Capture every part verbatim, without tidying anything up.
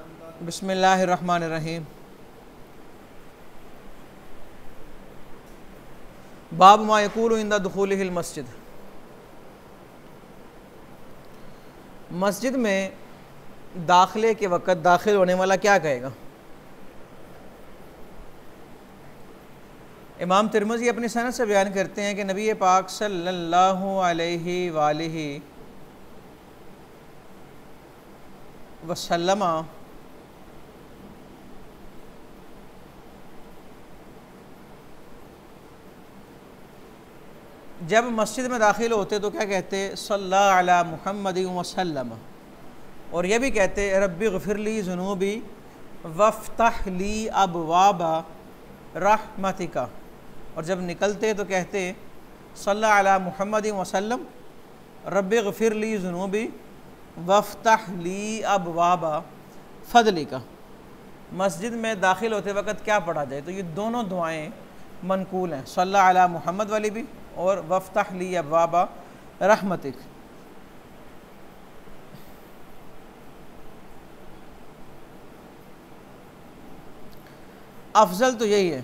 बिस्मिल्लाहिर्रहमानिर्रहीम। बाब मा यक़ूलु इंदा दुख़ूलिहिल मस्जिद। मस्जिद में दाखिले के वक़्त दाखिल होने वाला क्या कहेगा? इमाम तिरमिज़ी अपनी सनद से बयान करते हैं कि नबी पाक सल्लल्लाहु अलैहि वालिहि वसल्लम जब मस्जिद में दाखिल होते तो क्या कहते? सल्लल्लाहु अला मुहम्मदिन वसल्लम। और यह भी कहते रब्बि ग़फ़िरली ज़ुनूबी वफ़्तह ली अबवाबा रहमतिका। और जब निकलते तो कहते सल्लल्लाहु अला मुहम्मदिन वसल्लम रब्बि ग़फ़िरली ज़ुनूबी वफ़्तह ली अबवाबा फ़ज़लिका। मस्जिद में दाखिल होते वक़्त क्या पढ़ा जाए? तो ये दोनों दुआएं मनकूल हैं, सल्लल्लाहु अला मुहम्मद वाली भी और वफ़्तह ली अबवाबा रहमतिक। अफजल तो यही है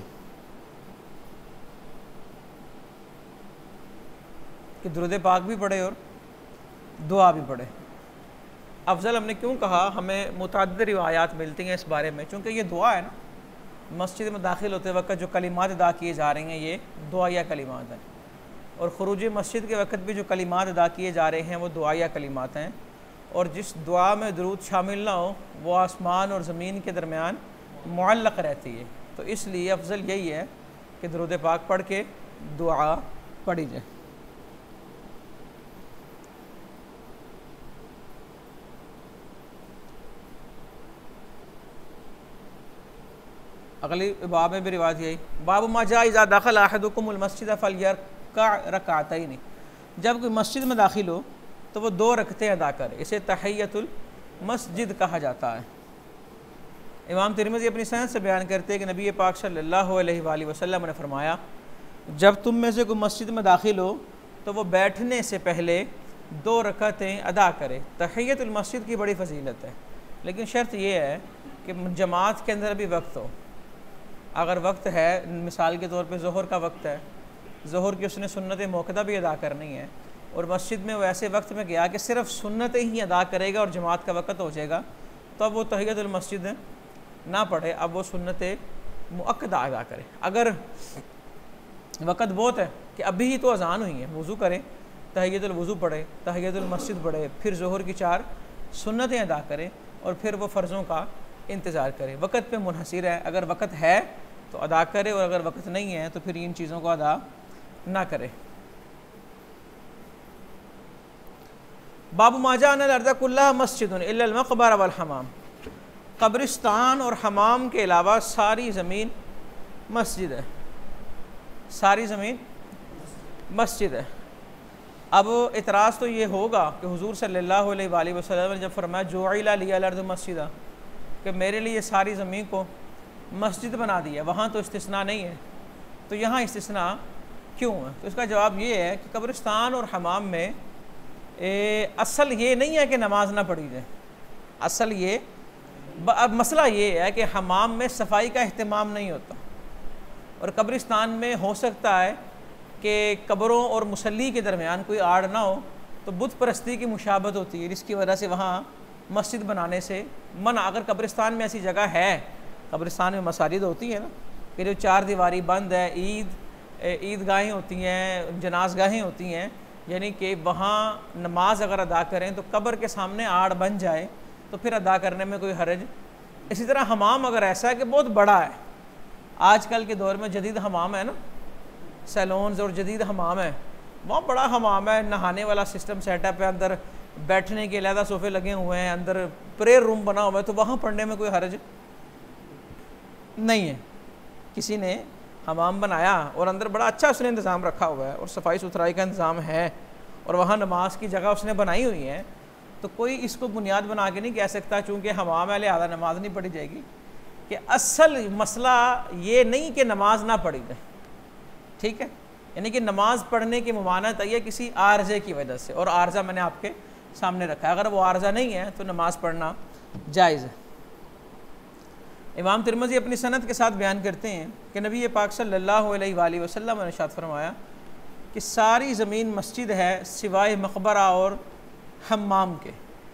कि दुरूद पाक भी पढ़े और दुआ भी पढ़े। अफजल हमने क्यों कहा? हमें मुतअद्दिद रिवायात मिलती हैं इस बारे में, चूँकि ये दुआ है ना, मस्जिद में दाखिल होते वक्त जो कलिमात अदा किए जा रहे हैं ये दुआया कलिमात हैं, और ख़ुरूज मस्जिद के वक्त भी जो कलिमात अदा किए जा रहे हैं वो दुआया कलिमात हैं। और जिस दुआ में दुरूद शामिल ना हो वो आसमान और ज़मीन के दरमियान मुअल्लक़ रहती है। तो इसलिए अफजल यही है कि दुरूद पाक पढ़ के दुआ पढ़ी जाए। अगली बाब में भी रिवायत यही, बाब मा जा इज़ा दखल अहदुकुमुल मस्जिद फलयरका रकातैन। जब कोई मस्जिद में दाखिल हो तो वो दो रकतें अदा करे, इसे तहियतुल मस्जिद कहा जाता है। इमाम तिरमिज़ी अपनी सनद से बयान करते हैं कि नबी पाक सल्लल्लाहु अलैहि वसल्लम ने फरमाया, जब तुम में से कोई मस्जिद में दाखिल हो तो वो बैठने से पहले दो रकतें अदा करे। तहियतुल मस्जिद की बड़ी फजीलत है, लेकिन शर्त यह है कि जमात के अंदर भी वक्त हो। अगर वक्त है, मिसाल के तौर पे ज़ोहर का वक्त है, ज़ोहर की उसने सुन्नत मौक़दा भी अदा करनी है और मस्जिद में वो ऐसे वक्त में गया कि सिर्फ सुन्नतें ही अदा करेगा और जमात का वक्त हो जाएगा, तो अब वो तहियतुल मस्जिद ना पढ़े, अब वो सुन्नत मुअक्कदा अदा करे। अगर वक़्त बहुत है कि अभी ही तो अज़ान हुई है, वज़ू करें, तहियतुल वज़ू पढ़े, तहियतुल मस्जिद पढ़े, फिर ज़ोहर की चार सुन्नतें अदा करें और फिर वो फ़र्ज़ों का इंतज़ार करे। वक़्त पे मुनहसिर है, अगर वक़्त है तो अदा करे और अगर वक़्त नहीं है तो फिर इन चीज़ों को अदा ना करे। बाबू माजा अन अर्ज़ कुल्लहा मस्जिदुन इल्ला अल मक़बरा वल हमाम। कब्रिस्तान और हमाम के अलावा सारी ज़मीन मस्जिद है, सारी ज़मीन मस्जिद है। अब इतराज़ तो ये होगा कि हुज़ूर सल्लल्लाहु अलैहि वसल्लम ने जब फरमाया जुइला लियल अर्ज़ मस्जिदा, कि मेरे लिए सारी ज़मीन को मस्जिद बना दिया, वहाँ तो इस्तिस्ना नहीं है, तो यहाँ इस्तिस्ना क्यों है? तो इसका जवाब ये है कि कब्रिस्तान और हमाम में ए, असल ये नहीं है कि नमाज ना पढ़ी जाए। असल ये अब मसला ये है कि हमाम में सफाई का अहतमाम नहीं होता और कब्रिस्तान में हो सकता है कि कब्रों और मुसल्ली के दरमियान कोई आड़ ना हो, तो बुत परस्ती की मुशाबत होती है, जिसकी वजह से वहाँ मस्जिद बनाने से मना। अगर कब्रिस्तान में ऐसी जगह है, कब्रिस्तान में मसाजिद होती है ना कि जो चार दीवारी बंद है, ईद ईदगाहें होती हैं, जनाजगाहें होती हैं, यानी कि वहाँ नमाज अगर अदा करें तो कब्र के सामने आड़ बन जाए तो फिर अदा करने में कोई हरज। इसी तरह हमाम अगर ऐसा है कि बहुत बड़ा है, आजकल के दौर में जदीद हमाम है ना, सैलून्स और जदीद हमाम है, बहुत बड़ा हमाम है, नहाने वाला सिस्टम सेटअप है, अंदर बैठने के अलग सोफ़े लगे हुए हैं, अंदर प्रेयर रूम बना हुआ है, तो वहाँ पढ़ने में कोई हरज नहीं है। किसी ने हमाम बनाया और अंदर बड़ा अच्छा उसने इंतज़ाम रखा हुआ है और सफाई सुथराई का इंतज़ाम है और वहाँ नमाज की जगह उसने बनाई हुई है, तो कोई इसको बुनियाद बना के नहीं कह सकता चूँकि हमाम है लिहाजा नमाज नहीं पढ़ी जाएगी। कि असल मसला ये नहीं कि नमाज ना पढ़ी जाए, ठीक है, यानी कि नमाज पढ़ने की मुमानत है किसी आर्जे की वजह से, और आर्जा मैंने आपके सामने रखा है। अगर वो आर्जा नहीं है तो नमाज पढ़ना जायज़ है। इमाम तिरमिज़ी अपनी सनद के साथ बयान करते हैं कि नबी पाक सल्लल्लाहु अलैहि वसल्लम ने इरशाद फरमाया कि सारी ज़मीन मस्जिद है सिवाय मकबरा और हम्माम के।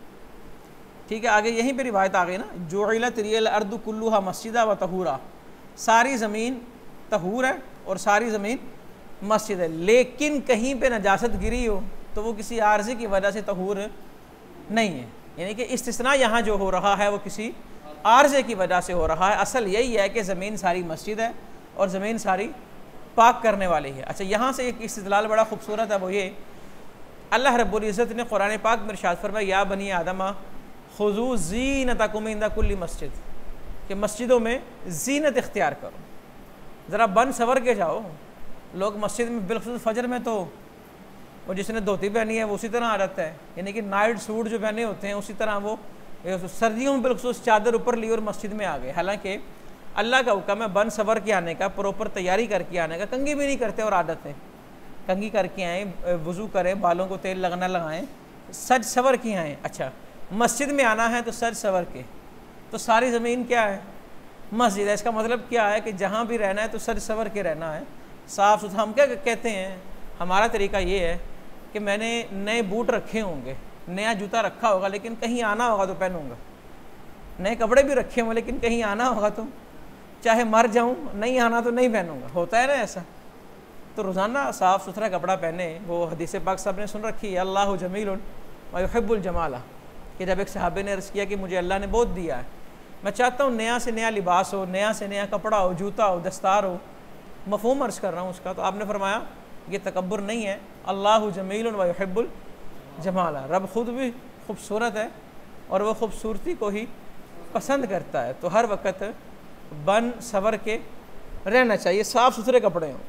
ठीक है, आगे यहीं पे रिवायत आ गई ना, जुइलत रियल अर्द कुल्लुहा मस्जिदा व तहूरा, सारी ज़मीन तहूर है और सारी ज़मीन मस्जिद है, लेकिन कहीं पे नजासत गिरी हो तो वो किसी आर्ज़ी की वजह से तहूर नहीं है। यानी कि इस्तिस्ना यहाँ जो हो रहा है वो किसी आर्ज़े की वजह से हो रहा है। असल यही है कि ज़मीन सारी मस्जिद है और ज़मीन सारी पाक करने वाली है। अच्छा, यहाँ से एक इस्तिदलाल बड़ा खूबसूरत है, वो ये अल्लाह रब्बुल इज़्ज़त ने कुरान पाक में इरशाद फरमाया या बनी आदमा खुज़ू ज़ीनतकुम इंदा कुल्ली मस्जिद, कि मस्जिदों में जीनत इख्तियार करो, ज़रा बन सवर के जाओ। लोग मस्जिद में बिलखुसूस फजर में तो वो जिसने धोती पहनी है वो उसी तरह आ जाता है, यानी कि नाइट सूट जो पहने होते हैं उसी तरह वो सर्दियों में बिलखुसूस चादर ऊपर ली और मस्जिद में आ गए। हालांकि अल्लाह का हुक्म है बन सवर के आने का, प्रॉपर तैयारी करके आने का। कंघी भी नहीं करते और आदत है, कंघी करके आएँ, वज़ू करें, बालों को तेल लगना लगाएँ, सज सवर के आएँ। अच्छा, मस्जिद में आना है तो सज सवर के, तो सारी ज़मीन क्या है? मस्जिद है। इसका मतलब क्या है कि जहाँ भी रहना है तो सज सवर के रहना है, साफ़ सुथरा। हम क्या कहते हैं, हमारा तरीका ये है कि मैंने नए बूट रखे होंगे, नया जूता रखा होगा, लेकिन कहीं आना होगा तो पहनूंगा, नए कपड़े भी रखे होंगे लेकिन कहीं आना होगा तो चाहे मर जाऊँ, नहीं आना तो नहीं पहनूंगा। होता है ना ऐसा? तो रोज़ाना साफ़ सुथरा कपड़ा पहने। वो हदीस पाक साहब ने सुन रखी है, अल्लाहु जमीलुन व युहिब्बुल जमाला, कि जब एक सहाबे ने अर्ज़ किया कि मुझे अल्लाह ने बहुत दिया है, मैं चाहता हूँ नया से नया लिबास हो, नया से नया कपड़ा हो, जूता हो, दस्तार हो। मफ़हूम अर्ज़ कर रहा हूँ उसका। तो आपने फरमाया ये तकब्बुर नहीं है, अल्लाहु जमीलुन व युहिब्बुल जमाला, रब ख़ुद भी खूबसूरत है और वह खूबसूरती को ही पसंद करता है। तो हर वक्त बन सवर के रहना चाहिए, साफ़ सुथरे कपड़े हों,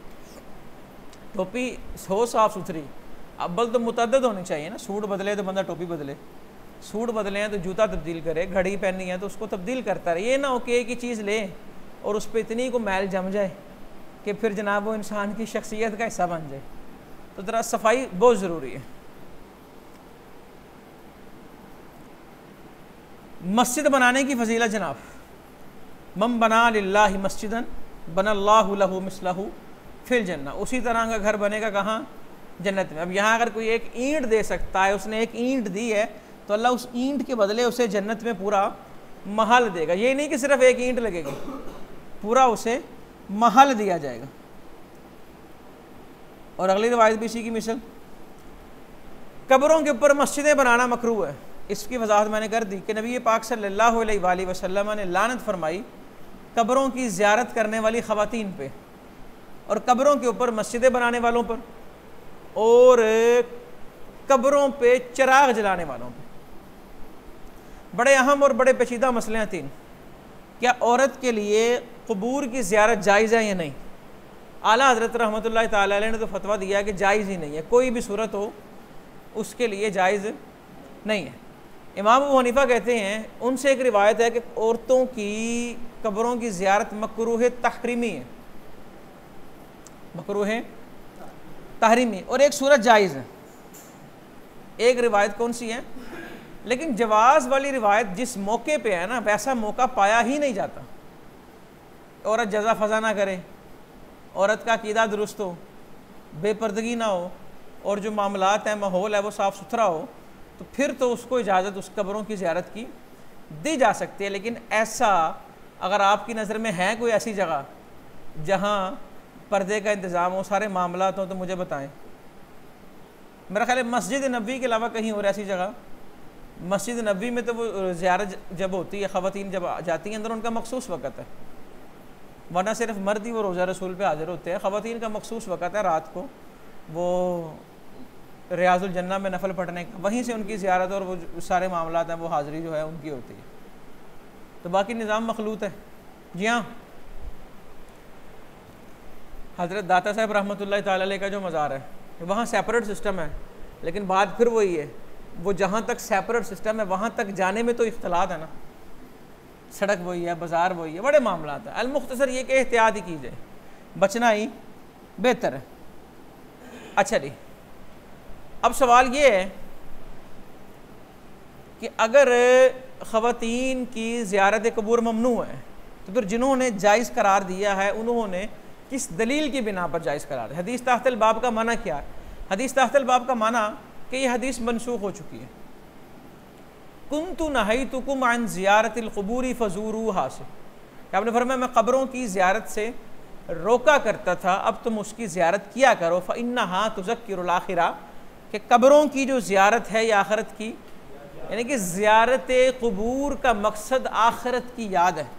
टोपी हो साफ़ सुथरी। अव्वल तो मुतअद्दिद होनी चाहिए ना, सूट बदले तो बंदा टोपी बदले, सूट बदले हैं तो जूता तब्दील करे, घड़ी पहननी है तो उसको तब्दील करता रहे। ये ना हो कि एक ही चीज़ ले और उस पर इतनी को मैल जम जाए कि फिर जनाब वो इंसान की शख्सियत का हिस्सा बन जाए। तो ज़रा सफाई बहुत ज़रूरी है। मस्जिद बनाने की फजीलत जनाब, मम बना लिल्लाहि मस्जिदन बनल्लाहु लहु मिस्लहु फिल जन्ना, उसी तरह का घर बनेगा कहाँ? जन्नत में। अब यहाँ अगर कोई एक ईंट दे सकता है, उसने एक ईंट दी है तो अल्लाह उस ईंट के बदले उसे जन्नत में पूरा महल देगा। ये नहीं कि सिर्फ एक ईंट लगेगी, पूरा उसे महल दिया जाएगा। और अगली रिवायत भी इसी की मिसल, कब्रों के ऊपर मस्जिदें बनाना मकरूह है। इसकी वजाहत मैंने कर दी कि नबी पाक सल्लल्लाहु अलैहि वसल्लम ने लानत फरमाई कब्रों की ज़ियारत करने वाली ख़वातीन पे और कब्रों के ऊपर मस्जिदें बनाने वालों पर और कब्रों पे चिराग जलाने वालों पे। बड़े अहम और बड़े पेचीदा मसले हैं तीन। क्या औरत के लिए क़ुबूर की ज़ियारत जायज़ है या नहीं? आला हज़रत रहमतुल्लाह ताला अलैह ने तो फतवा दिया कि जायज़ ही नहीं है, कोई भी सूरत हो उसके लिए जायज़ नहीं है। इमाम अबू हनीफा कहते हैं, उनसे एक रिवायत है कि औरतों की कब्रों की ज़ियारत मकरूह तहरीमी है, मकरूह तहरीमी, और एक सूरत जायज़ है। एक रिवायत कौन सी है? लेकिन जवाज़ वाली रिवायत जिस मौके पे है ना, वैसा मौका पाया ही नहीं जाता। औरत जज़ा फज़ा ना करे, औरत का अक़ीदा दुरुस्त हो, बेपर्दगी ना हो, और जो मामलात हैं, माहौल है वो साफ़ सुथरा हो, तो फिर तो उसको इजाज़त उस कब्रों की ज़ियारत की दी जा सकती है। लेकिन ऐसा अगर आपकी नज़र में है कोई ऐसी जगह जहाँ पर्दे का इंतज़ाम हो, सारे मामलात हों, तो मुझे बताएं। मेरा ख्याल है मस्जिद नबी के अलावा कहीं और ऐसी जगह, मस्जिद नबी में तो वो ज़ियारत जब होती है, ख़वातीन जब जाती हैं अंदर, उनका मखसूस वक़्त है, वरना सिर्फ मर्द ही वो रोज़ा रसूल पे हाज़िर होते हैं। ख़वातीन का मखसूस वक़्त है रात को, वो रियाज़ुल जन्ना में नफल पढ़ने का, वहीं से उनकी ज़ियारत और वो सारे मामलात हैं, वो हाज़िरी जो है उनकी होती है। तो बाकी निज़ाम मखलूत है। जी हाँ, हज़रत दाता साहब रहमतुल्लाह ताला अलैह का जो मज़ार है वहाँ सेपरेट सिस्टम है, लेकिन बात फिर वही है, वो जहाँ तक सेपरेट सिस्टम है वहाँ तक जाने में तो इख्तलात है ना, सड़क वही है, बाज़ार वही है, बड़े मामलात हैं। अल-मुख्तसर ये कि एहतियात ही कीजिए, बचना ही बेहतर है। अच्छा जी, अब सवाल ये है कि अगर ख़वातीन की ज़ियारत कबूर ममनू है, तो फिर जिन्होंने जायज़ करार दिया है उन्होंने किस दलील की बिना पर जायज़ करार दिया? हदीस ताहतल बाब का माना क्या है? हदीस ताहतल बाब का माना कि यह हदीस मनसूख हो चुकी है। कुन्तु नहैतुकुम अन ज़ियारतिल क़ुबूरि फ़ज़ूरूहा से, आपने फरमाया मैं कब्रों की ज़ियारत से रोका करता था, अब तुम उसकी ज़ियारत किया करो। फ़इन्नहा तुज़क्किरुल आखिरा, कि कब्रों की जो ज़ियारत है या आखिरत की, यानी कि ज़ियारत क़ुबूर का मकसद आखिरत की याद है।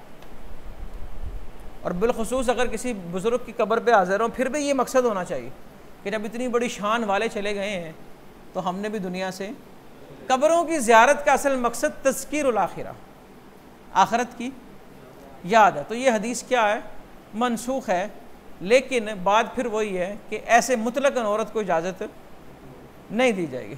और बिलखुसूस अगर किसी बुज़ुर्ग की कब्र पे हाज़िर हों, फिर भी ये मकसद होना चाहिए कि जब इतनी बड़ी शान वाले चले गए हैं तो हमने भी दुनिया से। कब्रों की ज़ियारत का असल मकसद तज़कीरुल आखिरा, आखिरत की याद है। तो ये हदीस क्या है? मनसूख है। लेकिन बात फिर वही है कि ऐसे मुतलकन औरत को इजाज़त नहीं दी जाएगी।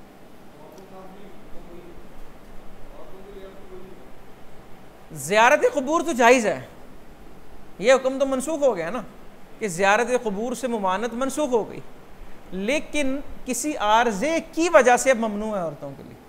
ज़ियारत क़ुबूर तो जायज़ है, ये हुक्म तो मनसूख हो गया ना कि ज़ियारत क़ुबूर से मुमानत मनसूख हो गई, लेकिन किसी आर्ज़े की वजह से अब ममनू है औरतों के लिए।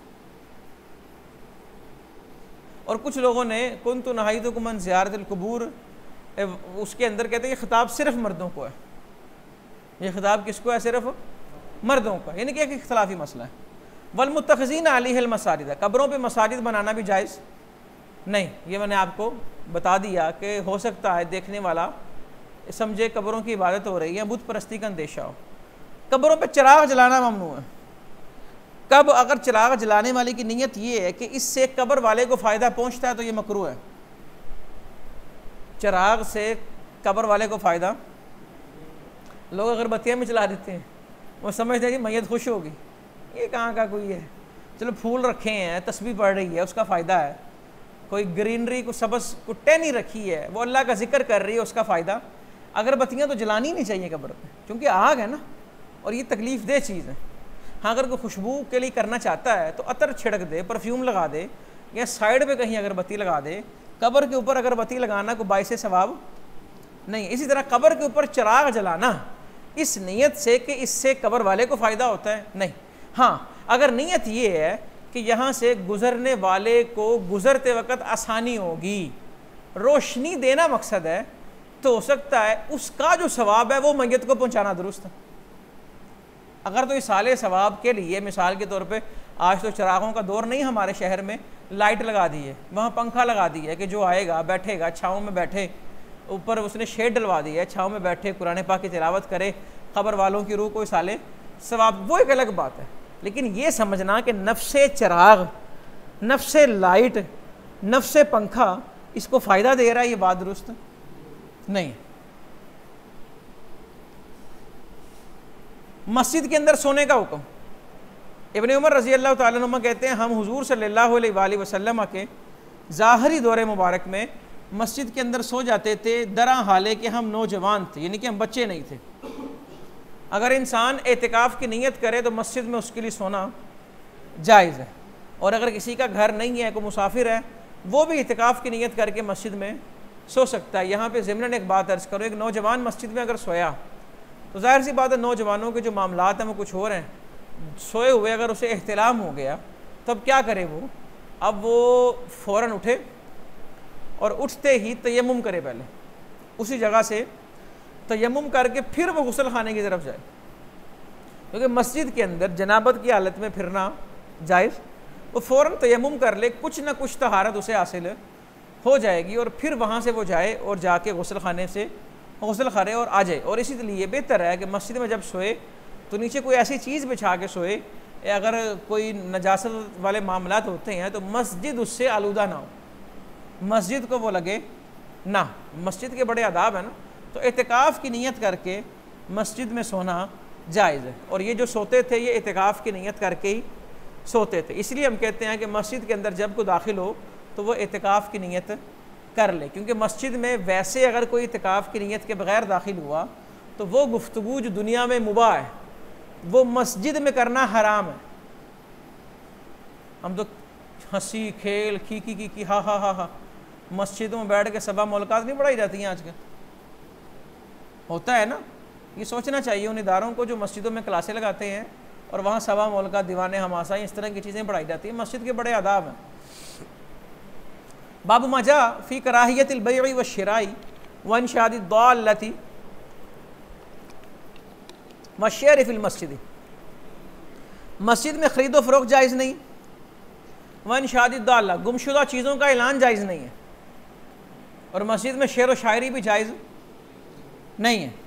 और कुछ लोगों ने कुन्तु नहैतुकुम अन ज़ियारतिल क़ुबूर, उसके अंदर कहते हैं ये खिताब सिर्फ मर्दों को है। ये खिताब किसको है? सिर्फ मर्दों का, यानी कि एक इख्तिलाफी मसला है। वल मुत्तखिज़ीन अलैहिल मसाजिद, कब्रों पे मसाजिद बनाना भी जायज़ नहीं। ये मैंने आपको बता दिया कि हो सकता है देखने वाला समझे कब्रों की इबादत हो रही है, बुत परस्ती का अंदेशा हो। कब्रों पे चिराग जलाना ममनू है। कब? अगर चिराग जलाने वाले की नीयत ये है कि इससे कब्र वाले को फ़ायदा पहुँचता है तो ये मकरूह है। चिराग से कब्र वाले को फ़ायदा, लोग अगरबत्तियाँ में चला देते हैं, वो समझते हैं कि मैयत खुश होगी। ये कहाँ का कोई है? चलो फूल रखे हैं, तस्बीह पढ़ रही है, उसका फ़ायदा है। कोई ग्रीनरी को सबस को टहनी रखी है, वो अल्लाह का जिक्र कर रही है, उसका फ़ायदा। अगरबत्तियाँ तो जलानी नहीं चाहिए कब्र पे, क्योंकि आग है ना, और ये तकलीफ़ दे चीज़ है। हाँ, अगर कोई खुशबू के लिए करना चाहता है तो अतर छिड़क दे, परफ्यूम लगा दे, या साइड पे कहीं अगरबत्ती लगा दे। कब्र के ऊपर अगरबत्ती लगाना को बाइसे सवाब नहीं। इसी तरह कब्र के ऊपर चिराग जलाना इस नीयत से कि इससे कब्र वाले को फ़ायदा होता है, नहीं। हाँ, अगर नीयत ये है कि यहाँ से गुज़रने वाले को गुज़रते वक़्त आसानी होगी, रोशनी देना मकसद है, तो हो सकता है उसका जो सवाब है वो मैयत को पहुँचाना दुरुस्त है। अगर तो इस साले सवाब के लिए, मिसाल के तौर पे, आज तो चिरागों का दौर नहीं हमारे शहर में, लाइट लगा दी है, वहाँ पंखा लगा दिया है कि जो आएगा बैठेगा, छाँव में बैठे, ऊपर उसने शेड डलवा दी है, छाँव में बैठे कुरान पाक की तिलावत करे, ख़बर वालों की रूह को इस साले सवाब, वो एक अलग बात है। लेकिन ये समझना कि नफ्से चिराग, नफ्से लाइट, नफ्से पंखा इसको फ़ायदा दे रहा है, ये बात दुरुस्त नहीं। मस्जिद के अंदर सोने का हुक्म। इब्न उमर रज़ी अल्लाह तआला अन्हुमा कहते हैं हम हुजूर सल्लल्लाहु अलैहि वसल्लम के ज़ाहरी दौरे मुबारक में मस्जिद के अंदर सो जाते थे, दरा हाले कि हम नौजवान थे, यानी कि हम बच्चे नहीं थे। अगर इंसान एतिकाफ़ की नीयत करे तो मस्जिद में उसके लिए सोना जायज़ है। और अगर किसी का घर नहीं है, कोई मुसाफिर है, वो भी एतिकाफ़ की नीयत करके मस्जिद में सो सकता है। यहाँ पे ज़िम्नन एक बात अर्ज़ करो, एक नौजवान मस्जिद में अगर सोया तो ज़ाहिर सी बात है नौजवानों के जो मामलात हैं वो कुछ और हैं। सोए हुए अगर उसे एहतिलाम हो गया तो अब क्या करे वो? अब वो फ़ौरन उठे और उठते ही तयम्मुम करे, पहले उसी जगह से तयम्मुम करके फिर वो गुस्ल खाने की तरफ जाए, क्योंकि मस्जिद के अंदर जनाबत की हालत में फिरना जायज़। वो फ़ौरन तयम्मुम कर ले, कुछ ना कुछ तहारत उसे हासिल हो जाएगी, और फिर वहाँ से वो जाए और जाके गुस्ल खाने से गुस्ल करे और आ जाए। और इसीलिए बेहतर है कि मस्जिद में जब सोए तो नीचे कोई ऐसी चीज़ बिछा के सोए, अगर कोई नजासत वाले मामलात होते हैं तो मस्जिद उससे आलूदा ना हो, मस्जिद को वो लगे ना। मस्जिद के बड़े आदाब है ना, तो एतिकाफ़ की नीयत करके मस्जिद में सोना जायज़ है। और ये जो सोते थे ये एतिकाफ़ की नीयत करके ही सोते थे। इसलिए हम कहते हैं कि मस्जिद के अंदर जब कोई दाखिल हो तो वो एतिकाफ़ की नीयत कर ले, क्योंकि मस्जिद में वैसे अगर कोई इतिकाफ़ की नीयत के बग़ैर दाखिल हुआ तो वो गुफ्तगू जो दुनिया में मुबाह है वो मस्जिद में करना हराम है। हम तो हंसी खेल खी की की की हा हा हा हा मस्जिदों में बैठ के सबा मुलाकात नहीं पढ़ाई जाती हैं आजकल, होता है ना। ये सोचना चाहिए उन इदारों को जो मस्जिदों में क्लासें लगाते हैं और वहाँ सबा मुलाकात, दीवाने हमासा, इस तरह की चीज़ें पढ़ाई जाती हैं। मस्जिद के बड़े आदाब हैं। बाबू मजा फ़ी कराहियतिल बै'i व शिराई व इंशादी दाल्लती व शेर फिल मस्जिद, मस्जिद में ख़रीदो फ़रोख्त जायज़ नहीं, व इंशादी दाल्ला गुमशुदा चीज़ों का ऐलान जायज़ नहीं है, और मस्जिद में शेर व शायरी भी जायज़ नहीं है।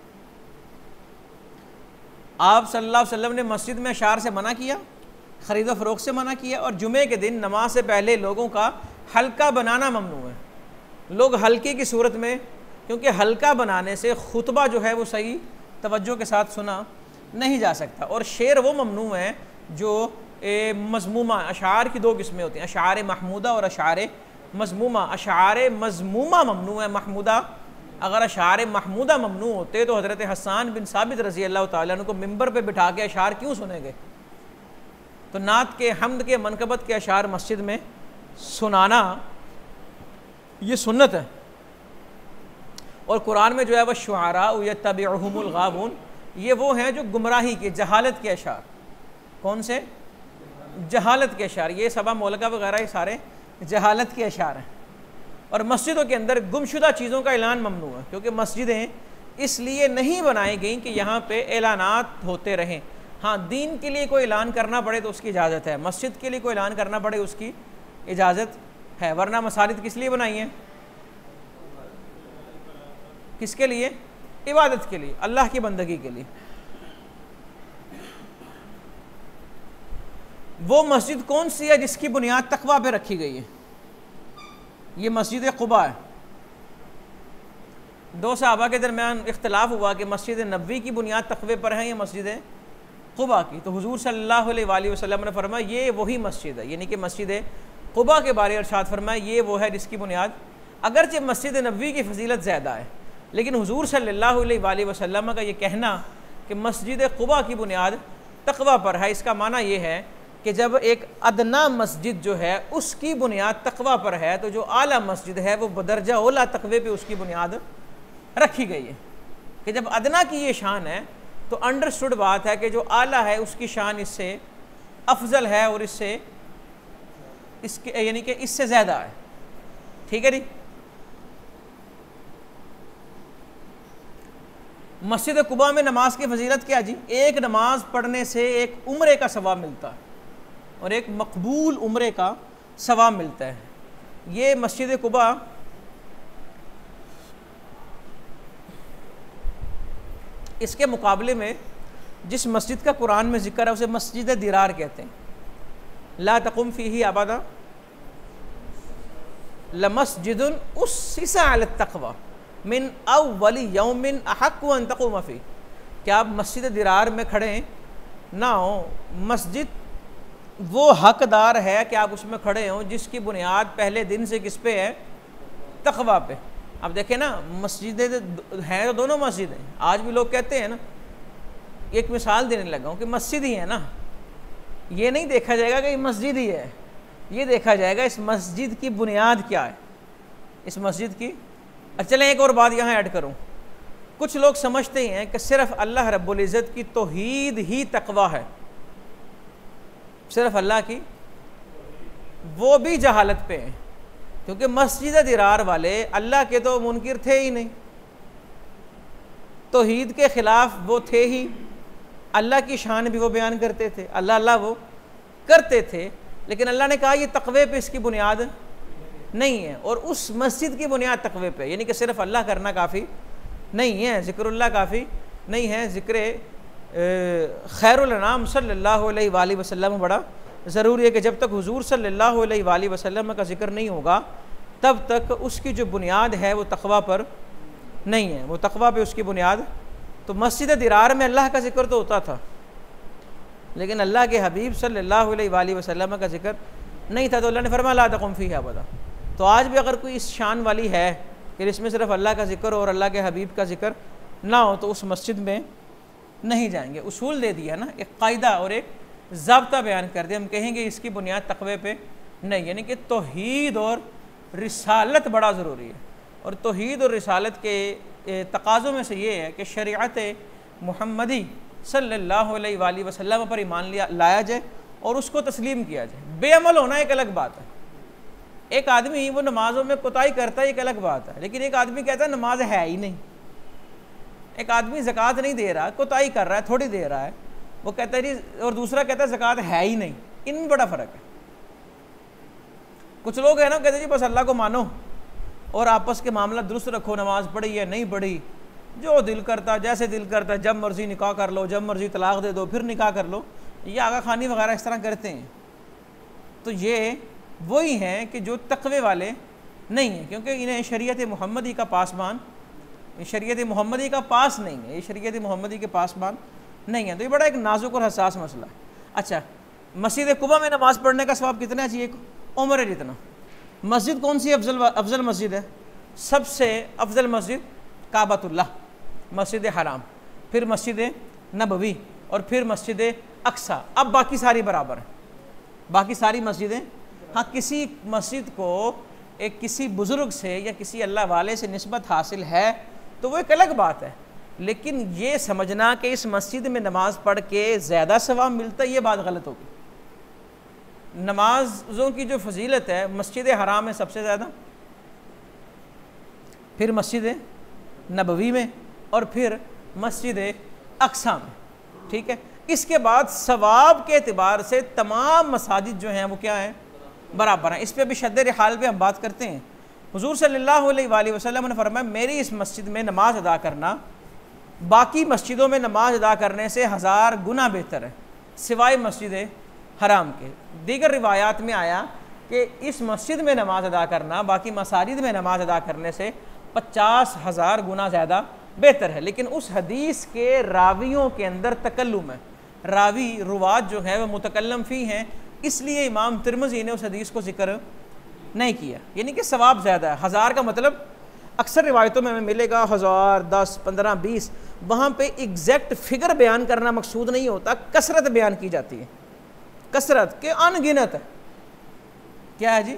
आप सल्लल्लाहु अलैहि वसल्लम ने मस्जिद में अशार से मना किया, ख़रीदो फ़रोख्त से मना किया, और जुमे के दिन नमाज से पहले लोगों का हल्का बनाना ममनू है। लोग हल्के की सूरत में, क्योंकि हल्का बनाने से खुतबा जो है वो सही तवज्जो के साथ सुना नहीं जा सकता, और शेर वो ममनू है जो मज़मूमा, अशार की दो किस्में होती हैं, अशार महमूदा और अशार मज़मूमा। अशार मज़मूमा ममनू है, महमूदा, अगर अशार महमूदा ममनू होते तो हज़रत हसन बिन साबित रज़ी अल्लाह ताला अन्हु को मिंबर पे बिठा के अशार क्यों सुनेंगे। तो नात के, हम्द के, मनकबत के अशार मस्जिद में सुनाना ये सुन्नत है। और कुरान में जो है वह शुआरा यत्तबिउहुमुल गावून, ये वो हैं जो गुमराही के, जहालत के अशार। कौन से? जहालत के अशार। ये सबा मौलका वगैरह ये सारे जहालत के अशार हैं। और मस्जिदों के अंदर गुमशुदा चीज़ों का ऐलान ममनू है, क्योंकि मस्जिदें इसलिए नहीं बनाई गई कि यहाँ पे ऐलानात होते रहें। हाँ, दीन के लिए कोई ऐलान करना पड़े तो उसकी इजाज़त है, मस्जिद के लिए कोई ऐलान करना पड़े उसकी इजाज़त है, वरना मसाजिद किस लिए बनाई हैं? किसके लिए? इबादत के लिए, अल्लाह की बंदगी के लिए। वो मस्जिद कौन सी है जिसकी बुनियाद तकवा पे रखी गई है? ये मस्जिद क़ुबा है। दो सहाबा के दरमियान इख्तलाफ हुआ कि मस्जिद नबवी की बुनियाद तकवे पर है या मस्जिद क़ुबा की। तो हुजूर सल्लल्लाहु अलैहि वसल्लम ने फरमाया ये वही मस्जिद है, यानी कि मस्जिद क़ुबा के बारे में इरशाद फरमाया ये वो है जिसकी बुनियाद, अगरचे मस्जिद नबवी की फजीलत ज़्यादा है, लेकिन हुजूर सल्लल्लाहु अलैहि वसल्लम का ये कहना कि मस्जिद क़ुबा की बुनियाद तकवा पर है, इसका माना ये है कि जब एक अदना मस्जिद जो है उसकी बुनियाद तकवा पर है, तो जो आला मस्जिद है वो बदरजा ओला तकवे पे उसकी बुनियाद रखी गई है। कि जब अदना की ये शान है तो अंडरस्टूड बात है कि जो आला है उसकी शान इससे अफजल है और इससे इसके यानी कि इससे ज़्यादा है। ठीक है जी। मस्जिद क़ुबा में नमाज की फजीलत क्या जी? एक नमाज पढ़ने से एक उम्रे का सवाब मिलता है और एक मकबूल उम्रे का सवाब मिलता है। ये मस्जिद क़ुबा इसके मुकाबले में जिस मस्जिद का कुरान में ज़िक्र है उसे मस्जिद दिरार कहते हैं। ला तकुम फ़ीही अबदा लमस्जिदुन उस्सिसा अला तक़वा मिन अव्वली यौमिन अहक्कु अन तक़ूम फ़ीह। क्या आप मस्जिद दिरार में खड़े ना हो, मस्जिद वो हकदार है कि आप उसमें खड़े हों जिसकी बुनियाद पहले दिन से किस पे है? तक़वा पे। अब देखें ना, मस्जिदें हैं तो दोनों मस्जिद हैं। आज भी लोग कहते हैं ना, एक मिसाल देने लगा हूँ कि मस्जिद ही है ना, ये नहीं देखा जाएगा कि ये मस्जिद ही है, ये देखा जाएगा इस मस्जिद की बुनियाद क्या है, इस मस्जिद की। अच्छा चलें एक और बात यहाँ ऐड करूँ। कुछ लोग समझते हैं कि सिर्फ़ अल्लाह रब्बुल इज़्ज़त की तौहीद ही तक़वा है, सिर्फ अल्लाह की, वो भी जहालत पे हैं, क्योंकि मस्जिद दिरार वाले अल्लाह के तो मुनकिर थे ही नहीं, तौहीद के ख़िलाफ़ वो थे ही, अल्लाह की शान भी वो बयान करते थे, अल्लाह अल्लाह वो करते थे, लेकिन अल्लाह ने कहा ये तक़वे पे इसकी बुनियाद नहीं है। और उस मस्जिद की बुनियाद तक़वे पे, यानी कि सिर्फ अल्लाह करना काफ़ी नहीं है, ज़िक्रुल्लाह काफ़ी नहीं है, ज़िक्र खैरुल अनाम सल्लल्लाहु अलैहि वसल्लम बड़ा ज़रूरी है कि जब तक हुजूर सल्लल्लाहु अलैहि वसल्लम का ज़िक्र नहीं होगा तब तक उसकी जो बुनियाद है वो तक़वा पर नहीं है, वो तक़वा पे उसकी बुनियाद। तो मस्जिद दिरार में अल्लाह का ज़िक्र तो होता था, लेकिन अल्लाह के हबीब सल्लल्लाहु अलैहि वसल्लम का ज़िक्र नहीं था, तो अल्लाह ने फरमाया ला तक़ुम फ़ीही अबदा। तो आज भी अगर कोई इस शान वाली है कि इसमें सिर्फ अल्लाह का ज़िक्र और अल्लाह के हबीब का ज़िक्र ना हो तो उस मस्जिद में नहीं जाएंगे। उसूल दे दिया ना, एक कायदा और एक ज़ाब्ता बयान कर दिया, हम कहेंगे इसकी बुनियाद तक़वे पे नहीं, यानी कि तौहीद और रिसालत बड़ा ज़रूरी है। और तौहीद और रिसालत के तकाज़ों में से ये है कि शरीअत मुहम्मदी सल्लल्लाहु अलैहि वसल्लम पर ईमान लिया लाया जाए और उसको तस्लीम किया जाए। बेअमल होना एक अलग बात है, एक आदमी वो नमाजों में कोताही करता है, एक अलग बात है, लेकिन एक आदमी कहता है नमाज है ही नहीं। एक आदमी ज़कात नहीं दे रहा, कोताही कर रहा है, थोड़ी दे रहा है, वो कहता है जी, और दूसरा कहता है ज़कात है ही नहीं। इनमें बड़ा फ़र्क है। कुछ लोग हैं ना कहते हैं जी बस अल्लाह को मानो और आपस के मामला दुरुस्त रखो, नमाज पढ़ी या नहीं पढ़ी, जो दिल करता, जैसे दिल करता, जब मर्ज़ी निकाह कर लो, जब मर्ज़ी तलाक दे दो, फिर निकाह कर लो। ये आगा खानी वगैरह इस तरह करते हैं। तो ये वही हैं कि जो तक़वे वाले नहीं हैं, क्योंकि इन्हें शरीयत मुहम्मदी का पासबान, शरीयत मुहम्मदी का पास नहीं है, ये शरीयत मुहम्मदी के पासबान नहीं है। तो ये बड़ा एक नाजुक और हसास मसला है। अच्छा, मस्जिद कुबा में नमाज़ पढ़ने का सवाब कितना चाहिए? उम्र जितना। मस्जिद कौन सी अफजल अफजल मस्जिद है? सबसे अफजल मस्जिद काबतुल्लाह, मस्जिद हराम, फिर मस्जिद नबवी और फिर मस्जिद अक्सा। अब बाकी सारी बराबर हैं, बाकी सारी मस्जिदें। हाँ, किसी मस्जिद को एक किसी बुज़ुर्ग से या किसी अल्लाह वाले से निस्बत हासिल है तो वो एक अलग बात है, लेकिन ये समझना कि इस मस्जिद में नमाज पढ़ के ज़्यादा सवाब मिलता है, ये बात गलत होगी। नमाज़ों की जो फजीलत है, मस्जिद हराम में सबसे ज़्यादा, फिर मस्जिद नबवी में और फिर मस्जिद अक्सा में, ठीक है। इसके बाद सवाब के एतबार से तमाम मसाजिद जो हैं वो क्या हैं? बराबर हैं। इस पर भी शद्द रिहाल पे हम बात करते हैं। हुजूर सल्लल्लाहु अलैहि वसल्लम ने फरमाया, मेरी इस मस्जिद में नमाज अदा करना बाकी मस्जिदों में नमाज अदा करने से हज़ार गुना बेहतर है, सिवाय मस्जिद हराम के। दीगर रिवायात में आया कि इस मस्जिद में नमाज अदा करना बाकी मसाजिद में नमाज अदा करने से पचास हज़ार गुना ज़्यादा बेहतर है। लेकिन उस हदीस के रावियों के अंदर तकल्लुम है, रावी रुवात जो है वह मुतकल्लम फ़ी हैं, इसलिए इमाम तिरमिज़ी ने उस हदीस को जिक्र नहीं किया। यानी कि सवाब ज़्यादा है। हज़ार का मतलब अक्सर रिवायतों में हमें मिलेगा हज़ार, दस, पंद्रह, बीस, वहाँ पे एग्जैक्ट फिगर बयान करना मकसूद नहीं होता, कसरत बयान की जाती है। कसरत के अनगिनत है, क्या है जी?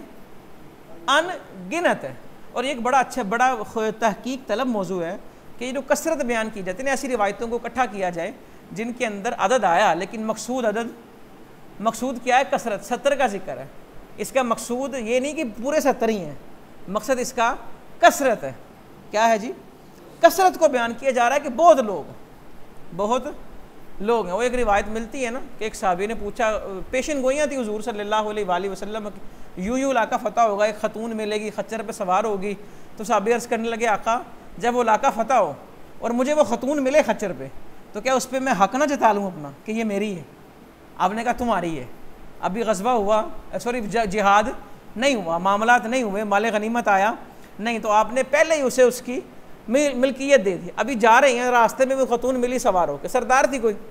अनगिनत है। और एक बड़ा अच्छा बड़ा तहकीक तलब मौजू है कि ये जो कसरत बयान की जाती है ना, ऐसी रिवायतों को इकट्ठा किया जाए जिनके अंदर अदद आया लेकिन मकसूद अदद, मकसूद क्या है? कसरत। सत्तर का जिक्र है, इसका मकसूद ये नहीं कि पूरे सत्तर ही हैं, मकसद इसका कसरत है। क्या है जी? कसरत को बयान किया जा रहा है कि बहुत लोग बहुत लोग हैं। वो एक रिवायत मिलती है ना कि एक साहबी ने पूछा, पेशन गोइयाँ थी हुजूर सल्लल्लाहु अलैहि वसल्लम, यूं यूं इलाका फ़तह होगा, एक खतून मिलेगी, खच्चर पे सवार होगी। तो साहबी अर्ज़ करने लगे, आका जब वो इलाका फ़तह हो और मुझे वो खतून मिले खच्चर पे, तो क्या उस पर मैं हक ना जता लूँ अपना कि ये मेरी है? आपने कहा तुम्हारी है। अभी ग़ज़वा हुआ, सॉरी जिहाद नहीं हुआ, मामलात नहीं हुए, माल गनीमत आया नहीं, तो आपने पहले ही उसे उसकी मिल, मिल्कियत दे दी। अभी जा रहे हैं, रास्ते में वो खतून मिली सवार हो के, सरदार थी कोई,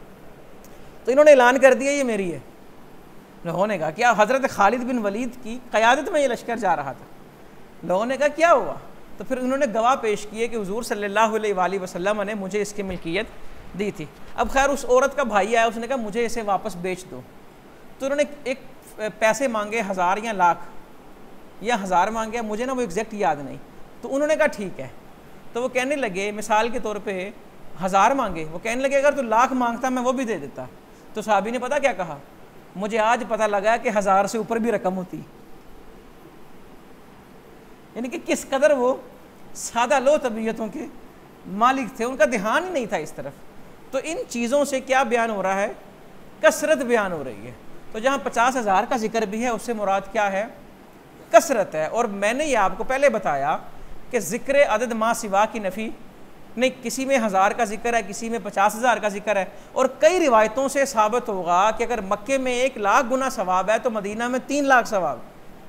तो इन्होंने ऐलान कर दिया ये मेरी है। लोगों ने कहा क्या? हज़रत खालिद बिन वलीद की क़यादत में ये लश्कर जा रहा था। लोगों ने कहा क्या हुआ? तो फिर उन्होंने गवाह पेश किए कि हुजूर सल्लल्लाहु अलैहि वसल्लम ने मुझे इसकी मिल्कियत दी थी। अब खैर उस औरत का भाई आया, उसने कहा मुझे इसे वापस बेच दो। तो उन्होंने एक पैसे मांगे, हज़ार या लाख या हज़ार मांगे, मुझे ना वो एग्जैक्ट याद नहीं। तो उन्होंने कहा ठीक है। तो वो कहने लगे, मिसाल के तौर पे हज़ार मांगे, वो कहने लगे अगर तो लाख मांगता मैं वो भी दे देता। तो साहबी ने पता क्या कहा? मुझे आज पता लगा कि हज़ार से ऊपर भी रकम होती। यानी कि किस कदर वो सादा लो तबीयतों के मालिक थे, उनका ध्यान ही नहीं था इस तरफ। तो इन चीज़ों से क्या बयान हो रहा है? कसरत बयान हो रही है। तो जहाँ पचास हज़ार का जिक्र भी है उससे मुराद क्या है? कसरत है। और मैंने ये आपको पहले बताया कि ज़िक्र अदद मा सिवा की नफ़ी नहीं, किसी में हज़ार का जिक्र है, किसी में पचास हज़ार का जिक्र है। और कई रिवायतों से साबित होगा कि अगर मक्के में एक लाख गुना सवाब है तो मदीना में तीन लाख सवाब।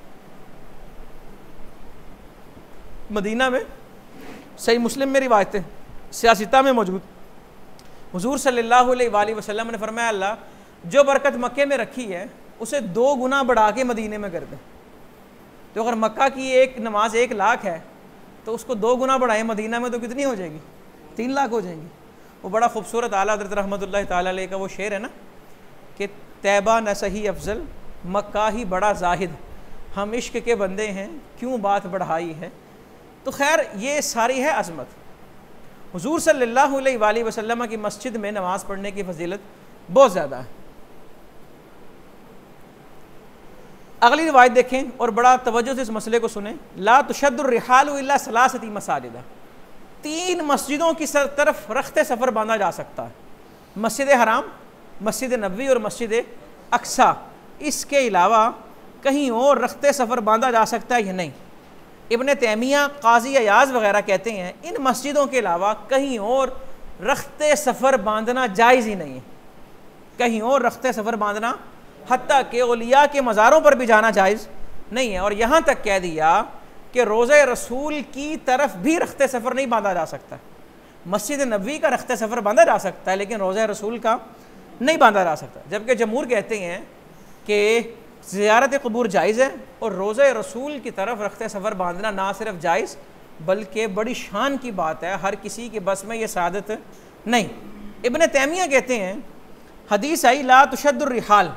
मदीना में सही मुस्लिम में रिवायतें सियासिता में मौजूद, हुजूर सल्लल्लाहु अलैहि वसल्लम ने फरमाया अल्लाह जो बरकत मक्के में रखी है उसे दो गुना बढ़ा के मदीने में कर दे। तो अगर मक्का की एक नमाज एक लाख है तो उसको दो गुना बढ़ाएं मदीना में तो कितनी हो जाएगी? तीन लाख हो जाएंगी। वो बड़ा खूबसूरत आला हज़रत रहमतुल्लाह ताला अलैह का वो शेर है ना कि तैबा न सही अफजल मक्का ही बड़ा जाहिद, हम इश्क के बंदे हैं क्यों बात बढ़ाई है। तो खैर ये सारी है अज़मत। हुजूर सल्लल्लाहु अलैहि वसल्लम की मस्जिद में नमाज़ पढ़ने की फजीलत बहुत ज़्यादा है। अगली रिवायत देखें और बड़ा तवज्जो से इस मसले को सुने। ला तुशद्दुर रिहालु इल्ला सलासती मसाजिदा, तीन मस्जिदों की तरफ रख्ते सफ़र बांधा जा सकता है, मस्जिद हराम, मस्जिद नबवी और मस्जिद अक्सा। इसके अलावा कहीं और रख्ते सफ़र बांधा जा सकता है या नहीं। इब्न तैमिया, काजी अयाज वगैरह कहते हैं इन मस्जिदों के अलावा कहीं और रख्ते सफ़र बांधना जायज़ ही नहीं है, कहीं और रख्ते सफ़र बांधना हत्ता के औलिया के मज़ारों पर भी जाना जायज़ नहीं है। और यहाँ तक कह दिया कि रोज़े रसूल की तरफ भी रख्ते सफ़र नहीं बांधा जा सकता। मस्जिद नबवी का रख्ते सफ़र बांधा जा सकता है लेकिन रोज़े रसूल का नहीं बांधा जा सकता। जबकि जमहूर कहते हैं कि ज़ियारत क़ुबूर जायज़ है और रोज़े रसूल की तरफ रख्ते सफ़र बांधना ना सिर्फ जायज़ बल्कि बड़ी शान की बात है, हर किसी के बस में ये सादत नहीं। इब्न तैमिया कहते हैं हदीस आई ला तुशद्दुर रिहाल,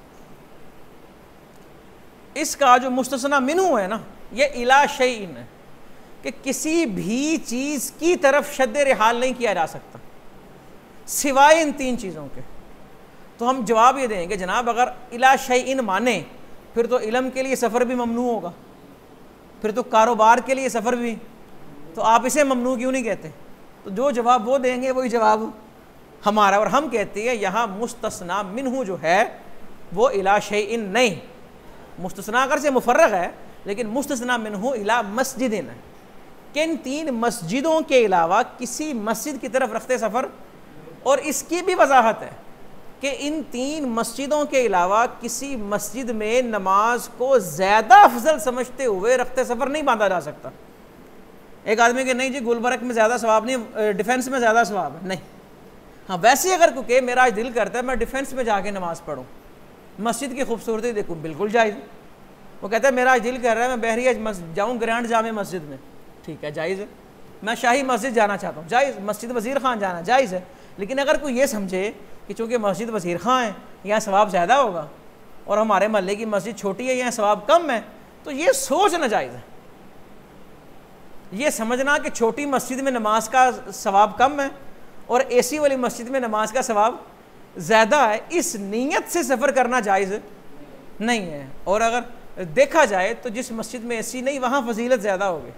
इसका जो मुस्तस्ना मिन्हु है ना, ये इला शैइन है कि किसी भी चीज़ की तरफ शद्द रिहाल नहीं किया जा सकता सिवाय इन तीन चीज़ों के। तो हम जवाब ये देंगे जनाब अगर इला शैइन माने फिर तो इल्म के लिए सफ़र भी ममनू होगा, फिर तो कारोबार के लिए सफ़र भी, तो आप इसे ममनू क्यों नहीं कहते? तो जो जवाब वो देंगे वही जवाब हमारा। और हम कहते हैं यहाँ मुस्तस्ना मिन्हु जो है वो इला शैइन नहीं, मुस्तस्ना अगर से मुफर्रग है लेकिन मुस्तस्ना मिन्हु इला मस्जिदिन है कि इन तीन मस्जिदों के अलावा किसी मस्जिद की तरफ रखते सफ़र। और इसकी भी वजाहत है कि इन तीन मस्जिदों के अलावा किसी मस्जिद में नमाज को ज़्यादा अफजल समझते हुए रखते सफ़र नहीं बांधा जा सकता। एक आदमी के नहीं जी गुलबर्ग में ज़्यादा सवाब नहीं, डिफेंस में ज़्यादा सवाब है, नहीं। हाँ वैसे अगर क्योंकि मेरा आज दिल करता है मैं डिफेंस में जाके नमाज़ पढ़ूँ, मस्जिद की खूबसूरती देखूँ, बिल्कुल जायज़। वो कहता है मेरा आज दिल कर रहा है मैं बहरिया जाऊँ ग्रैंड जामे मस्जिद में, ठीक है जायज़ है। मैं शाही मस्जिद जाना चाहता हूँ, जायज़। मस्जिद वज़ीर ख़ान जाना जायज़ है। लेकिन अगर कोई ये समझे कि चूँकि मस्जिद वज़ीर ख़ान है यहाँ सवाब ज़्यादा होगा और हमारे महल्ले की मस्जिद छोटी है यहाँ सवाब कम है, तो ये सोच नाजायज़ है। ये समझना कि छोटी मस्जिद में नमाज का सवाब कम है और एसी वाली मस्जिद में नमाज का सवाब ज़्यादा है, इस नीयत से सफ़र करना जायज़ नहीं है। और अगर देखा जाए तो जिस मस्जिद में एसी नहीं वहाँ फजीलत ज़्यादा होगी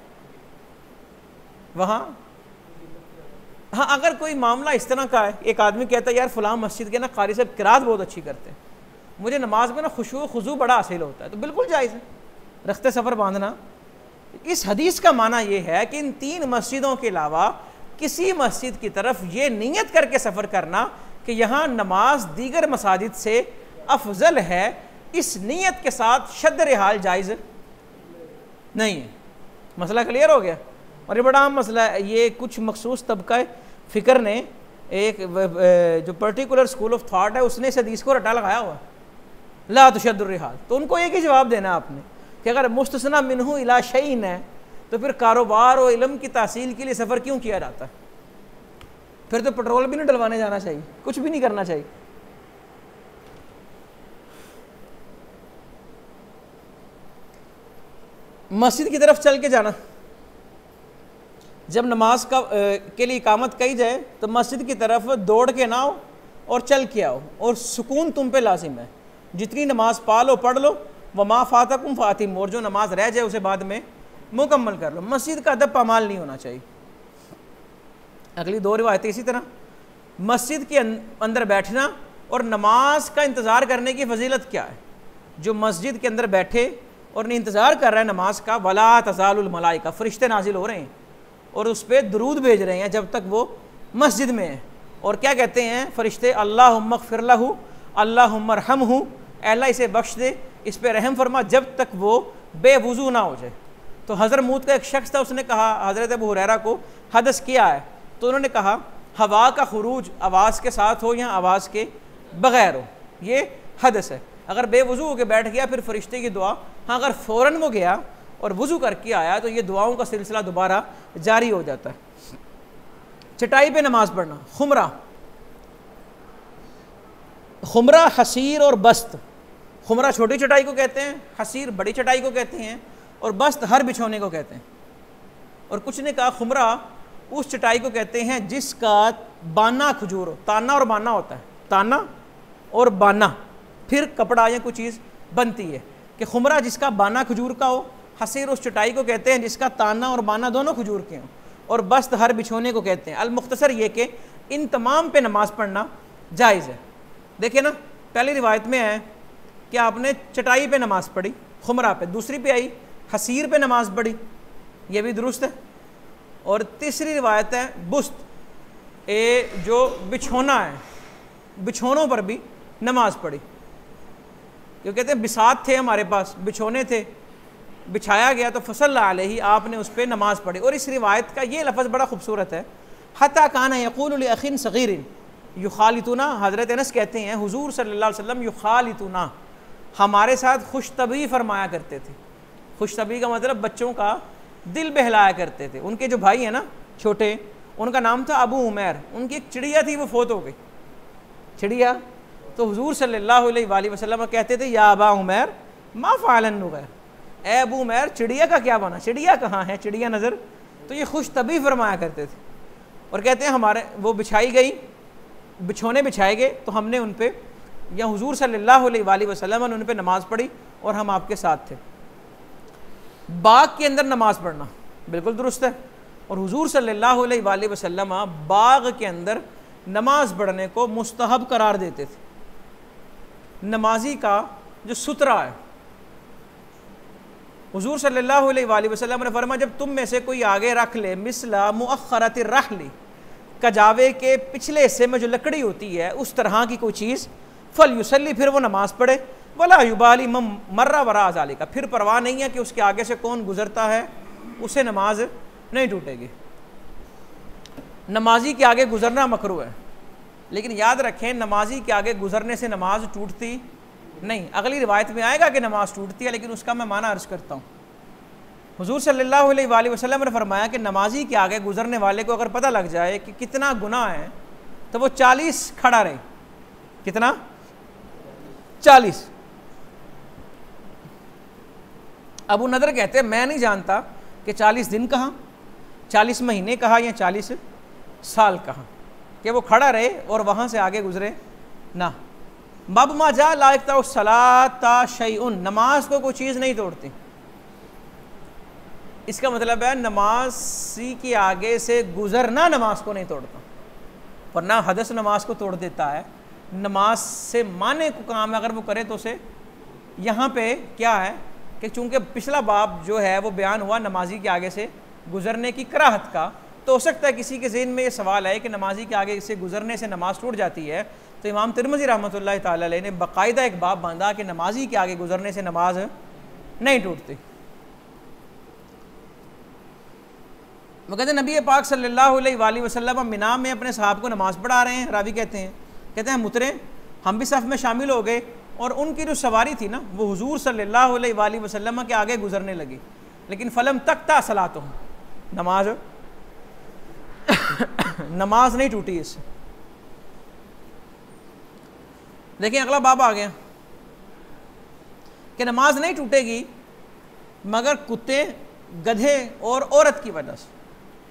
वहाँ। हाँ अगर कोई मामला इस तरह का है, एक आदमी कहता है यार फ़लाँ मस्जिद के ना कारी साहब किरात बहुत अच्छी करते हैं, मुझे नमाज में ना खुशू खुजू बड़ा हासिल होता है, तो बिल्कुल जायज़ है रखते सफ़र बांधना। इस हदीस का माना ये है कि इन तीन मस्जिदों के अलावा किसी मस्जिद की तरफ ये नीयत करके सफ़र करना कि यहाँ नमाज दीगर मसाजिद से अफजल है, इस नीयत के साथ शद्द रिहाल जायज़ नहीं है। मसला क्लियर हो गया? और ये बड़ा आम मसला है, ये कुछ मखसूस तबका फ़िक्र ने एक जो पर्टिकुलर स्कूल ऑफ थाट है उसने इस हदीस को रटा लगाया हुआ ला तुशद्दुर रिहाल। तो उनको एक ही जवाब देना आपने कि अगर मुस्तस्ना मिन्हु इला शैइन है तो फिर कारोबार और इल्म की तहसील के लिए सफ़र क्यों किया जाता है? फिर तो पेट्रोल भी नहीं डलवाने जाना चाहिए, कुछ भी नहीं करना चाहिए। मस्जिद की तरफ चल के जाना, जब नमाज का के लिए इकामत कही जाए तो मस्जिद की तरफ दौड़ के ना आओ और चल के आओ, और सुकून तुम पे लाजिम है। जितनी नमाज पा लो पढ़ लो, वमा फातकुम फातिम, और जो नमाज रह जाए उसे बाद में मुकम्मल कर लो। मस्जिद का अदब पामाल नहीं होना चाहिए। अगली दो रिवायतें इसी तरह, मस्जिद के अंदर बैठना और नमाज का इंतज़ार करने की फजीलत क्या है? जो मस्जिद के अंदर बैठे और इंतज़ार कर रहा है नमाज का, वला तज़ालुल मलाइका, फ़रिश्ते नाजिल हो रहे हैं और उस पर दरूद भेज रहे हैं जब तक वो मस्जिद में है। और क्या कहते हैं फ़रिश्ते? अल्लाहुम्मा ग़फ़िर लहू, अल्लाहुम्मा रहमहू, अल्लाह इसे बख्श दे, इस पर रहम फरमा, जब तक वो बेवुज़ू ना हो जाए। तो हज़रमूत का एक शख्स था, उसने कहा हज़रत अबू हुरैरा को हदस किया है, तो उन्होंने कहा हवा का खुरूज आवाज़ के साथ हो या आवाज़ के बग़ैर हो, ये हदस है। अगर बेवुज़ू होकर बैठ गया फिर फ़रिश्ते की दुआ, हाँ अगर फ़ौरन वो गया और वज़ू करके आया तो ये दुआओं का सिलसिला दोबारा जारी हो जाता है। चटाई पे नमाज पढ़ना, खुमरा, खुमरा हसीर और बस्त। खुमरा छोटी चटाई को कहते हैं, हसीर बड़ी चटाई को कहते हैं, और बस्त हर बिछौने को कहते हैं। और कुछ ने कहा खुमरा उस चटाई को कहते हैं जिसका बाना खजूर हो, ताना और बाना होता है, ताना और बाना, फिर कपड़ा या कोई चीज़ बनती है। कि खुमरा जिसका बाना खजूर का हो, हसीर उस चटाई को कहते हैं जिसका ताना और बाना दोनों खजूर के हों, और बस्त हर बिछोने को कहते हैं। अल-मुख्तसर ये कि इन तमाम पे नमाज पढ़ना जायज़ है। देखिए ना, पहली रिवायत में है कि आपने चटाई पे नमाज पढ़ी खुमरा पे, दूसरी पे आई हसीर पे नमाज पढ़ी, ये भी दुरुस्त है। और तीसरी रिवायत है बुस्त, ए जो बिछोना है, बिछोनों पर भी नमाज पढ़ी। क्यों कहते हैं बिसात थे हमारे पास, बिछोने थे, बिछाया गया तो फसल्ला अलैहि, आपने उस पर नमाज पढ़ी। और इस रिवायत का ये लफ्ज़ बड़ा खूबसूरत है, हत्ता काना यक़ूलु लिअख़िन सग़ीरिन युख़ालितुना। हज़रत अनस कहते हैं हुज़ूर सल्लल्लाहु अलैहि वसल्लम युख़ालितुना, हमारे साथ खुशतबी फरमाया करते थे। खुशतबी का मतलब बच्चों का दिल बहलाया करते थे। उनके जो भाई हैं ना छोटे, उनका नाम था अबू उमैर, उनकी एक चिड़िया थी, वो फोत हो गई चिड़िया। तो हुज़ूर सल्लल्लाहु अलैहि वसल्लम कहते थे या अबा उमैर मा फ़अलन नुग़ैर, ए अबू उमैर चिड़िया का क्या बना, चिड़िया कहाँ है, चिड़िया नज़र। तो ये खुशतबी फरमाया करते थे। और कहते हैं हमारे वो बिछाई गई, बिछोने बिछाए गए तो हमने उन पर, या हुज़ूर सल्लल्लाहु अलैहि वसल्लम ने उन पर नमाज़ पढ़ी और हम आपके साथ थे। बाग के अंदर नमाज पढ़ना बिल्कुल दुरुस्त है, और हुज़ूर सल्लल्लाहु अलैहि वसल्लम बाग के अंदर नमाज पढ़ने को मुस्तहब करार देते थे। नमाजी का जो सुतरा है, हुज़ूर सल्लल्लाहु अलैहि वसल्लम ने फरमाया जब तुम में से कोई आगे रख ले मिसला मुअख्खरति रहली, कजावे के पिछले हिस्से में जो लकड़ी होती है उस तरह की कोई चीज़, फल युसल्ली, फिर वो नमाज पढ़े, वला युबाली मम मर्रा वरा ज़ालिका, फिर परवाह नहीं है कि उसके आगे से कौन गुजरता है, उसे नमाज नहीं टूटेगी। नमाजी के आगे गुजरना मकरूह है, लेकिन याद रखें नमाजी के आगे गुजरने से नमाज टूटती नहीं। अगली रिवायत में आएगा कि नमाज टूटती है, लेकिन उसका मैं माना अर्ज़ करता हूँ। हुज़ूर सल्लल्लाहु अलैहि वसल्लम ने फरमाया कि नमाजी के आगे गुजरने वाले को अगर पता लग जाए कि कितना गुनाह है तो वो चालीस खड़ा रहे। कितना? चालीस। अबू नदर कहते हैं मैं नहीं जानता कि चालीस दिन कहाँ, चालीस महीने कहा या चालीस साल कहाँ, कि वो खड़ा रहे और वहाँ से आगे गुजरे ना। बब मा जा लायकता सलाता शैउन, नमाज को कोई चीज़ नहीं तोड़ती। इसका मतलब है नमाजी के आगे से गुजरना नमाज को नहीं तोड़ता, वरना हदस नमाज को तोड़ देता है। नमाज से माने को काम है, अगर वो करे तो उसे, यहाँ पे क्या है कि चूँकि पिछला बाब जो है वो बयान हुआ नमाजी के आगे से गुजरने की कराहत का, तो हो सकता है किसी के ज़हन में ये सवाल है कि नमाजी के आगे से गुजरने से नमाज टूट जाती है। तो इमाम तिरमिज़ी रहमतुल्लाह ताला अलैह ने बाकायदा एक बाब बांधा कि नमाजी के आगे गुजरने से नमाज नहीं टूटती। वो कहते हैं नबी पाक सल्लल्लाहु अलैहि वसल्लम मिना में अपने साहब को नमाज पढ़ा रहे हैं। रावी कहते हैं कहते हैं मुतरे, हम भी सफ़ में शामिल हो गए और उनकी जो सवारी थी ना वो हुजूर सल्लल्लाहु अलैहि वसल्लम के आगे गुजरने लगी, लेकिन फलम तक ता सलातो, नमाज नमाज नहीं टूटी इससे। देखिए अगला बाब आ गया कि नमाज नहीं टूटेगी मगर कुत्ते, गधे और औरत की वजह से।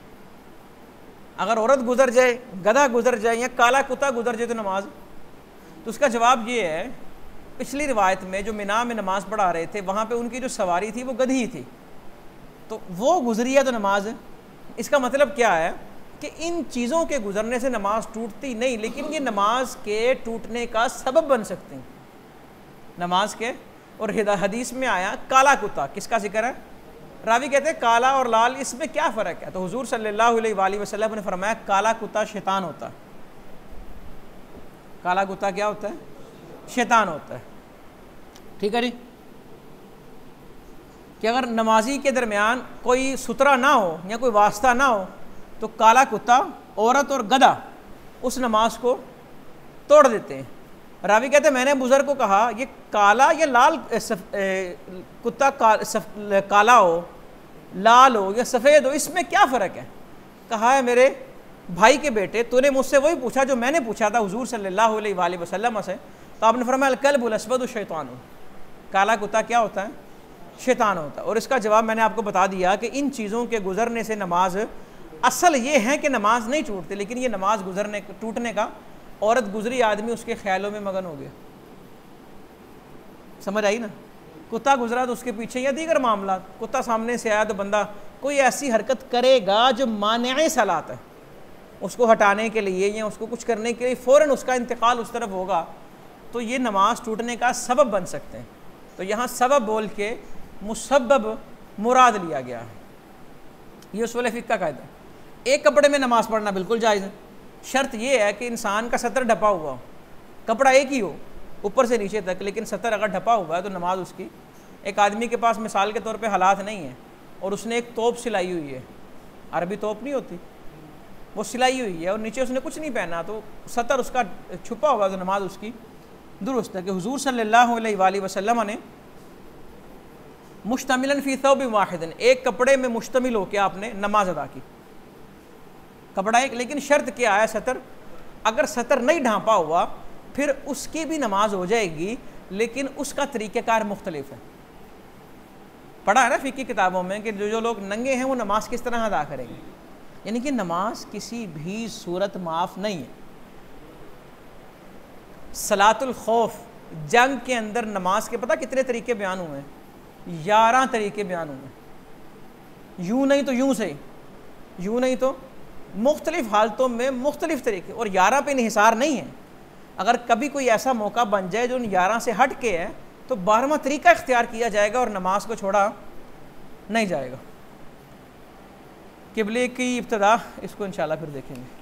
अगर औरत गुजर जाए, गधा गुजर जाए या काला कुत्ता गुजर जाए तो नमाज, तो उसका जवाब ये है, पिछली रिवायत में जो मिना में नमाज पढ़ा रहे थे वहाँ पे उनकी जो सवारी थी वो गधी थी, तो वो गुजरी है तो नमाज है। इसका मतलब क्या है कि इन चीज़ों के गुजरने से नमाज टूटती नहीं, लेकिन ये नमाज के टूटने का सबब बन सकते हैं नमाज के। और हदीस में आया काला कुत्ता, किसका जिक्र है? रावी कहते हैं काला और लाल इसमें क्या फ़र्क है? तो हुजूर सल्लल्लाहु अलैहि वसल्लम ने फरमाया काला कुत्ता शैतान होता है। काला कुत्ता क्या होता है? शैतान होता है। ठीक है जी, कि अगर नमाजी के दरमियान कोई सुतरा ना हो या कोई वास्ता ना हो तो काला कुत्ता, औरत और गधा उस नमाज को तोड़ देते हैं। रावी कहते हैं मैंने बुज़ुर्ग को कहा ये काला या लाल सफ, ए, कुत्ता का, सफ, काला हो, लाल हो या सफ़ेद हो, इसमें क्या फ़र्क है? कहा है मेरे भाई के बेटे, तूने मुझसे वही पूछा जो मैंने पूछा था हुजूर सल्लल्लाहु अलैहि वसल्लम से। तो आपने फरमाया कल्बुल अस्वद शैतान, काला कुत्ता क्या होता है? शैतान होता है। और इसका जवाब मैंने आपको बता दिया कि इन चीज़ों के गुजरने से नमाज, असल ये है कि नमाज नहीं टूटती, लेकिन ये नमाज गुजरने टूटने का, औरत गुजरी, आदमी उसके ख्यालों में मगन हो गया। समझ आई ना? कुत्ता गुजरा तो उसके पीछे, या दीगर मामला, कुत्ता सामने से आया तो बंदा कोई ऐसी हरकत करेगा जो माने सलात है, उसको हटाने के लिए या उसको कुछ करने के लिए फ़ौरन उसका इंतकाल उस तरफ होगा, तो ये नमाज टूटने का सबब बन सकते हैं। तो यहाँ सबब बोल के मुसब्बब मुराद लिया गया है। ये उसूल फ़िक़्ह का कायदा है। एक कपड़े में नमाज़ पढ़ना बिल्कुल जायज़ है, शर्त ये है कि इंसान का सतर ढपा हुआ हो, कपड़ा एक ही हो ऊपर से नीचे तक, लेकिन सतर अगर ढपा हुआ है तो नमाज उसकी, एक आदमी के पास मिसाल के तौर पे हालात नहीं है और उसने एक तोप सिलाई हुई है, अरबी तोप नहीं होती, वो सिलाई हुई है और नीचे उसने कुछ नहीं पहना, तो सतर उसका छुपा हुआ, तो नमाज उसकी दुरुस्त है। कि हुजूर सल्लल्लाहु अलैहि वसल्लम ने मुश्तमिलन फ़ी थौब वाहिदन, एक कपड़े में मुश्तमिल होकर आपने नमाज अदा की, कपड़ा एक, लेकिन शर्त क्या है, सतर, अगर सतर नहीं ढांपा हुआ फिर उसकी भी नमाज हो जाएगी, लेकिन उसका तरीक़ेकार मुख्तलिफ है। पढ़ा है ना फ़िक़्ह की किताबों में कि जो जो लोग नंगे हैं वो नमाज किस तरह अदा करेंगे, यानी कि नमाज किसी भी सूरत माफ़ नहीं है। सलातुल खौफ, जंग के अंदर नमाज के पता कितने तरीके बयान हुए हैं, ग्यारह तरीके बयान हुए, यूँ नहीं तो यूँ से, यूँ नहीं तो मुख्तलिफ़ हालतों में मुख्तलिफ़ तरीके, और ग्यारह पे इन्हिसार नहीं है। अगर कभी कोई ऐसा मौका बन जाए जो उन ग्यारह से हट के है तो बारहवां तरीका इख्तियार किया जाएगा और नमाज को छोड़ा नहीं जाएगा। किबले की इब्तिदा इसको इंशाल्लाह फिर देखेंगे।